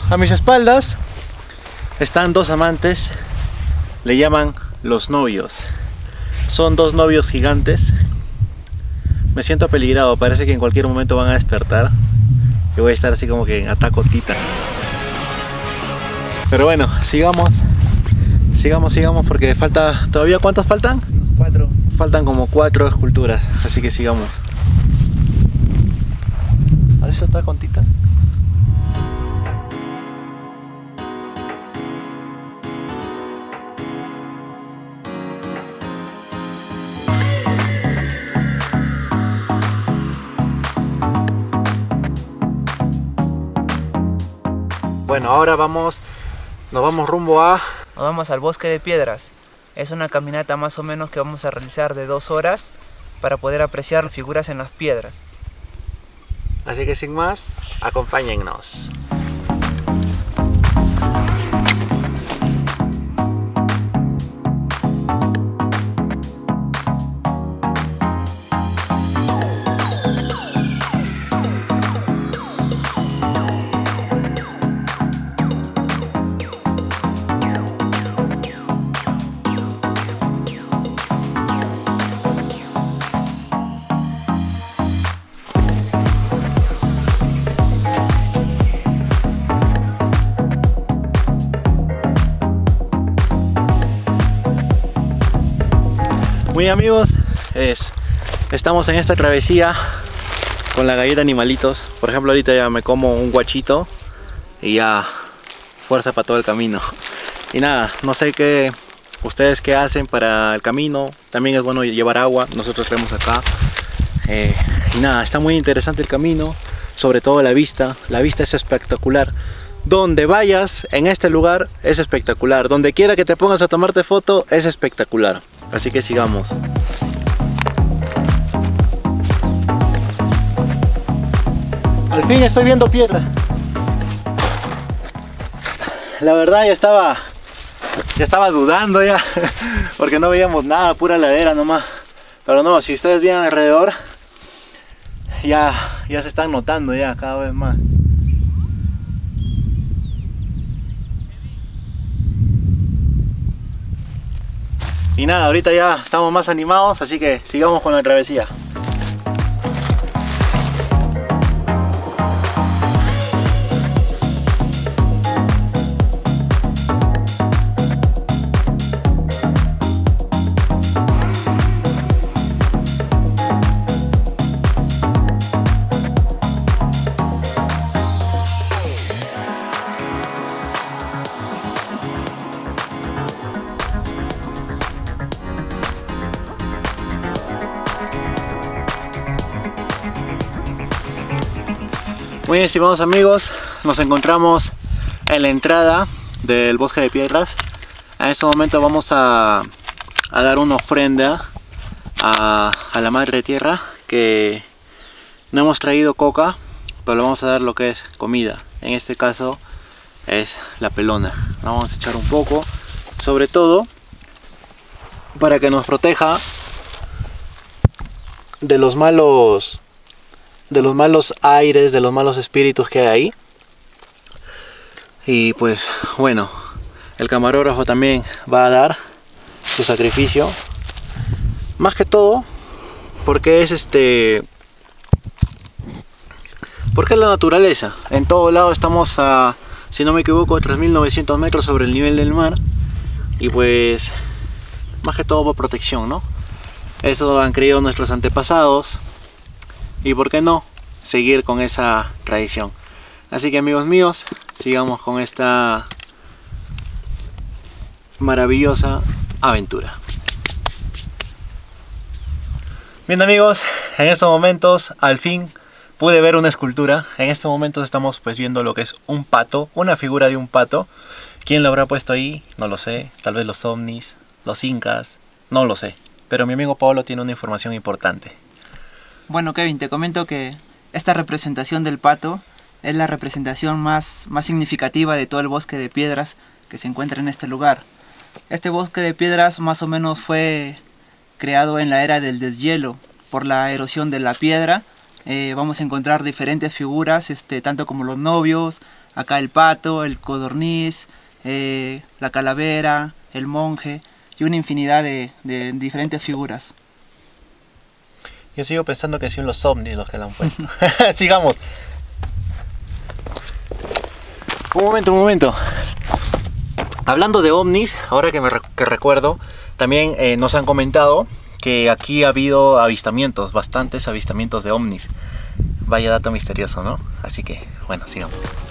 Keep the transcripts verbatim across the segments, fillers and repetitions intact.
a mis espaldas están dos amantes, le llaman los novios. Son dos novios gigantes. Me siento apeligrado, parece que en cualquier momento van a despertar. Yo voy a estar así como que en Attack on Titan. Pero bueno, sigamos. Sigamos, sigamos porque falta... ¿Todavía cuántos faltan? Cuatro. Faltan como cuatro esculturas, así que sigamos. ¿Has visto Attack on Titan? Bueno, ahora vamos, nos vamos rumbo a... Nos vamos al bosque de piedras. Es una caminata más o menos que vamos a realizar de dos horas para poder apreciar las figuras en las piedras. Así que sin más, acompáñennos. Muy amigos, es, estamos en esta travesía con la galleta animalitos. Por ejemplo, ahorita ya me como un guachito y ya fuerza para todo el camino. Y nada, no sé qué ustedes qué hacen para el camino. También es bueno llevar agua, nosotros traemos acá. Eh, y nada, está muy interesante el camino, sobre todo la vista. La vista es espectacular. Donde vayas en este lugar es espectacular. Donde quiera que te pongas a tomarte foto es espectacular. Así que sigamos. Al fin estoy viendo piedra. La verdad ya estaba ya estaba dudando ya porque no veíamos nada, pura ladera nomás. Pero no, si ustedes ven alrededor ya, ya se están notando ya cada vez más. Y nada, ahorita ya estamos más animados, así que sigamos con la travesía. Muy bien, estimados amigos, nos encontramos en la entrada del bosque de piedras. En este momento vamos a, a dar una ofrenda a, a la madre tierra, que no hemos traído coca, pero le vamos a dar lo que es comida. En este caso es la pelona. Vamos a echar un poco, sobre todo para que nos proteja de los malos de los malos aires, de los malos espíritus que hay ahí. Y pues bueno, el camarógrafo también va a dar su sacrificio, más que todo porque es este porque es la naturaleza. En todo lado estamos a, si no me equivoco, tres mil novecientos metros sobre el nivel del mar, y pues más que todo por protección, ¿no? Eso han creído nuestros antepasados. Y por qué no seguir con esa tradición. Así que amigos míos, sigamos con esta maravillosa aventura. Bien amigos, en estos momentos al fin pude ver una escultura. En estos momentos estamos pues viendo lo que es un pato, una figura de un pato. ¿Quién lo habrá puesto ahí? No lo sé. Tal vez los ovnis, los incas, no lo sé. Pero mi amigo Pablo tiene una información importante. Bueno, Kevin, te comento que esta representación del pato es la representación más, más significativa de todo el bosque de piedras que se encuentra en este lugar. Este bosque de piedras más o menos fue creado en la era del deshielo. Por la erosión de la piedra eh, vamos a encontrar diferentes figuras, este, tanto como los novios, acá el pato, el codorniz, eh, la calavera, el monje y una infinidad de, de diferentes figuras. Yo sigo pensando que son los ovnis los que la han puesto. Sigamos. Un momento, un momento. Hablando de ovnis, ahora que me re que recuerdo, también eh, nos han comentado que aquí ha habido avistamientos, bastantes avistamientos de ovnis. Vaya dato misterioso, ¿no? Así que, bueno, sigamos.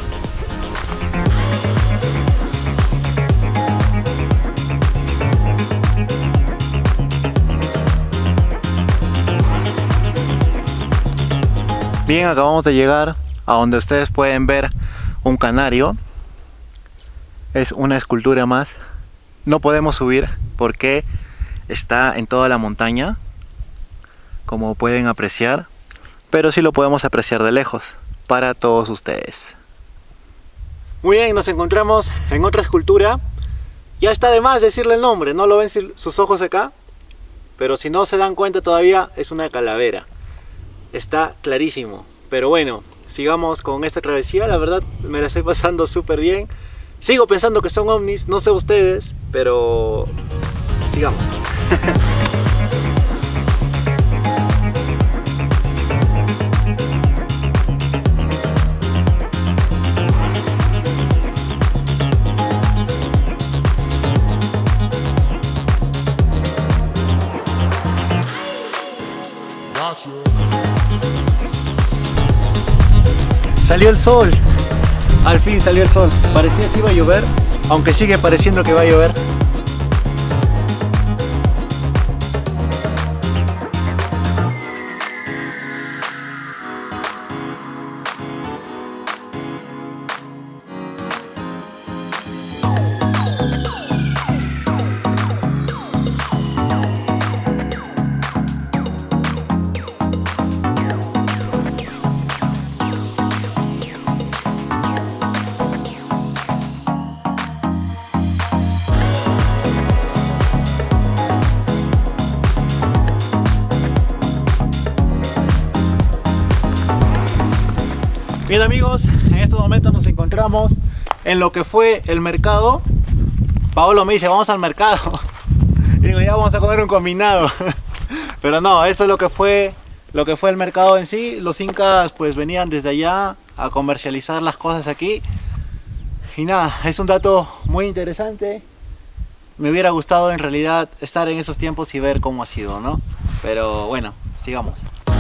Bien, acabamos de llegar a donde ustedes pueden ver un canario. Es una escultura más. No podemos subir porque está en toda la montaña, como pueden apreciar, pero sí lo podemos apreciar de lejos para todos ustedes. Muy bien, nos encontramos en otra escultura. Ya está de más decirle el nombre, no lo ven sus ojos acá, pero si no se dan cuenta todavía es una calavera. Está clarísimo, pero bueno, sigamos con esta travesía. La verdad me la estoy pasando súper bien. Sigo pensando que son ovnis, no sé ustedes, pero sigamos. Salió el sol. Al fin salió el sol. Parecía que iba a llover, aunque sigue pareciendo que va a llover. Bien amigos, en estos momentos nos encontramos en lo que fue el mercado. Paolo me dice, vamos al mercado. Y digo, ya vamos a comer un combinado. Pero no, esto es lo que fue lo que fue el mercado en sí. Los incas pues venían desde allá a comercializar las cosas aquí. Y nada, es un dato muy interesante. Me hubiera gustado en realidad estar en esos tiempos y ver cómo ha sido, ¿no? Pero bueno, sigamos.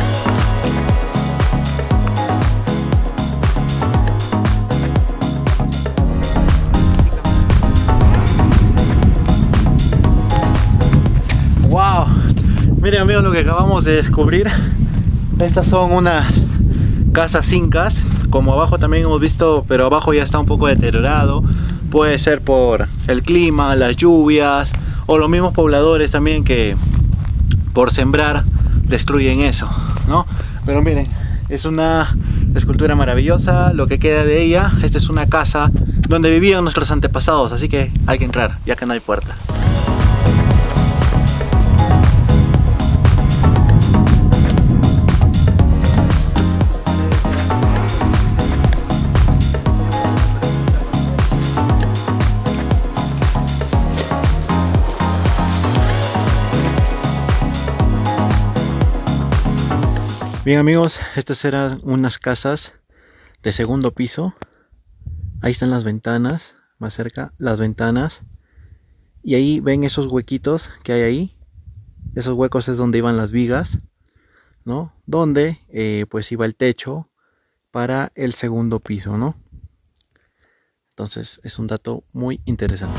Wow, miren amigos lo que acabamos de descubrir. Estas son unas casas incas, como abajo también hemos visto, pero abajo ya está un poco deteriorado. Puede ser por el clima, las lluvias o los mismos pobladores también que por sembrar destruyen eso, ¿no? Pero miren, es una escultura maravillosa, lo que queda de ella. Esta es una casa donde vivían nuestros antepasados, así que hay que entrar, ya que no hay puerta. Bien amigos, estas eran unas casas de segundo piso. Ahí están las ventanas, más cerca, las ventanas. Y ahí ven esos huequitos que hay ahí. Esos huecos es donde iban las vigas, ¿no? Donde eh, pues iba el techo para el segundo piso, ¿no? Entonces es un dato muy interesante.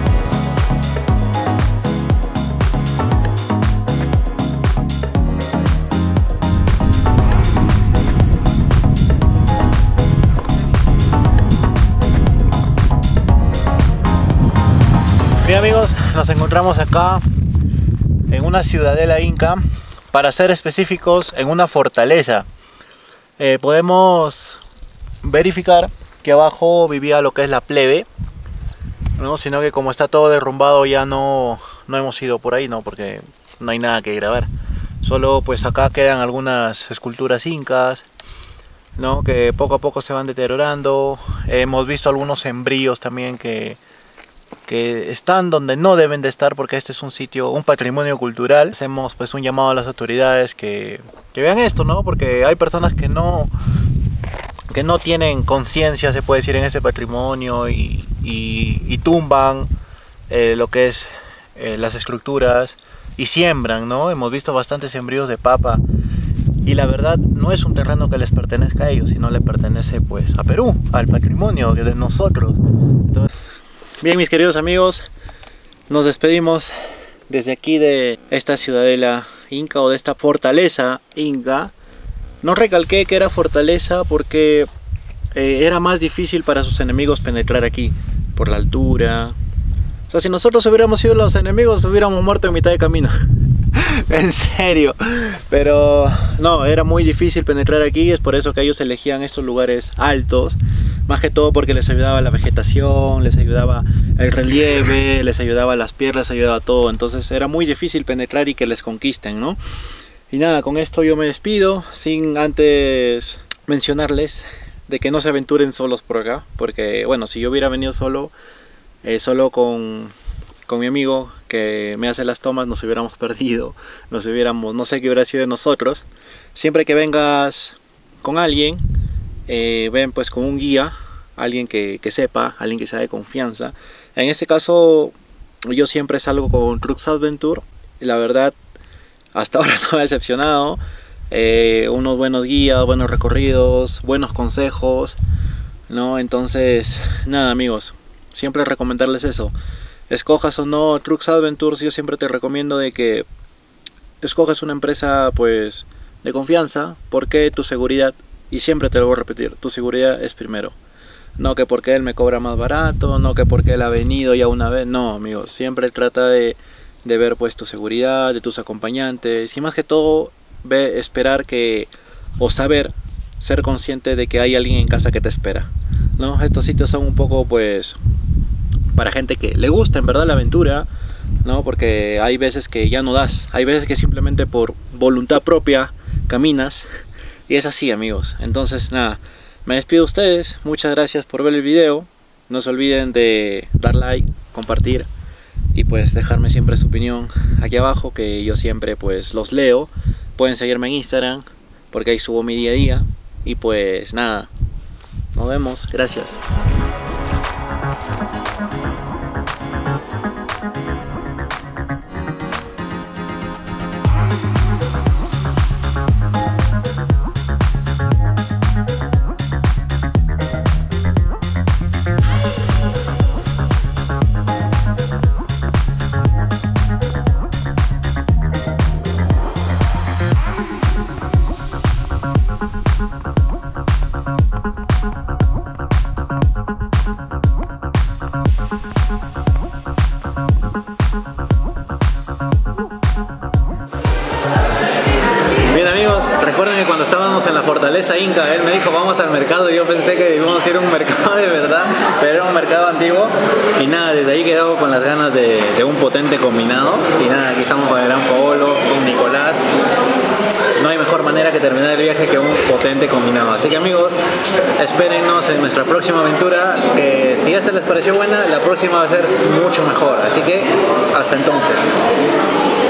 Bien amigos, nos encontramos acá en una ciudadela inca, para ser específicos en una fortaleza. Eh, podemos verificar que abajo vivía lo que es la plebe, ¿no? Sino que como está todo derrumbado ya no, no hemos ido por ahí, ¿no? Porque no hay nada que grabar. Solo pues acá quedan algunas esculturas incas, ¿no? Que poco a poco se van deteriorando. Hemos visto algunos sembríos también que, que están donde no deben de estar, porque este es un sitio, un patrimonio cultural. Hacemos pues un llamado a las autoridades que, que vean esto, ¿no? Porque hay personas que no, que no tienen conciencia, se puede decir, en ese patrimonio y, y, y tumban eh, lo que es eh, las estructuras y siembran, ¿no? Hemos visto bastantes sembríos de papa. Y la verdad no es un terreno que les pertenezca a ellos, sino le pertenece pues a Perú, al patrimonio de nosotros. Entonces, bien, mis queridos amigos, nos despedimos desde aquí de esta ciudadela inca, o de esta fortaleza inca. No recalqué que era fortaleza porque eh, era más difícil para sus enemigos penetrar aquí, por la altura. O sea, si nosotros hubiéramos sido los enemigos, hubiéramos muerto en mitad de camino. En serio, pero no, era muy difícil penetrar aquí. Es por eso que ellos elegían estos lugares altos, más que todo porque les ayudaba la vegetación, les ayudaba el relieve, les ayudaba las piedras, les ayudaba todo. Entonces era muy difícil penetrar y que les conquisten, ¿no? Y nada, con esto yo me despido, sin antes mencionarles de que no se aventuren solos por acá, porque bueno, si yo hubiera venido solo, eh, solo con... con mi amigo que me hace las tomas, nos hubiéramos perdido, nos hubiéramos, no sé qué hubiera sido de nosotros. Siempre que vengas con alguien, eh, ven pues con un guía, alguien que, que sepa, alguien que sea de confianza. En este caso, yo siempre salgo con Trux Adventure, y la verdad, hasta ahora no me ha decepcionado. Eh, unos buenos guías, buenos recorridos, buenos consejos, ¿no? Entonces, nada amigos, siempre recomendarles eso. Escojas o no Trux Adventures, yo siempre te recomiendo de que escojas una empresa pues de confianza, porque tu seguridad, y siempre te lo voy a repetir, tu seguridad es primero. No que porque él me cobra más barato, no que porque él ha venido ya una vez, no amigos, siempre trata de, de ver pues tu seguridad, de tus acompañantes, y más que todo ve, esperar que, o saber, ser consciente de que hay alguien en casa que te espera, ¿no? Estos sitios son un poco pues para gente que le gusta en verdad la aventura, ¿no? Porque hay veces que ya no das, hay veces que simplemente por voluntad propia caminas, y es así amigos. Entonces nada, me despido de ustedes, muchas gracias por ver el video, no se olviden de dar like, compartir y pues dejarme siempre su opinión aquí abajo, que yo siempre pues los leo. Pueden seguirme en Instagram porque ahí subo mi día a día, y pues nada, nos vemos, gracias. Recuerden que cuando estábamos en la fortaleza inca, él me dijo vamos al mercado, y yo pensé que íbamos a ir a un mercado de verdad, pero era un mercado antiguo. Y nada, desde ahí quedaba con las ganas de, de un potente combinado. Y nada, aquí estamos con el gran Paolo, con Nicolás. No hay mejor manera que terminar el viaje que un potente combinado. Así que amigos, espérennos en nuestra próxima aventura, que si esta les pareció buena, la próxima va a ser mucho mejor. Así que hasta entonces.